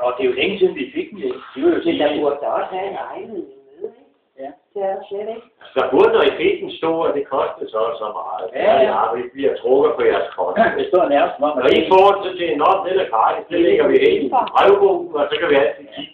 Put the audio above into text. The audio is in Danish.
og det er jo længe siden, vi fik den. De vil jo sige, der burde da også have en ejendel med, ikke? Ja. Det er der slet ikke. Altså, der burde, når I fik den store, det kostede så meget. Ja. Vi bliver trukket på jeres kort. Det står nærmest som om, når I får det til en op, den er gratis, det lægger vi ind i brevbogen, og så kan vi altid kigge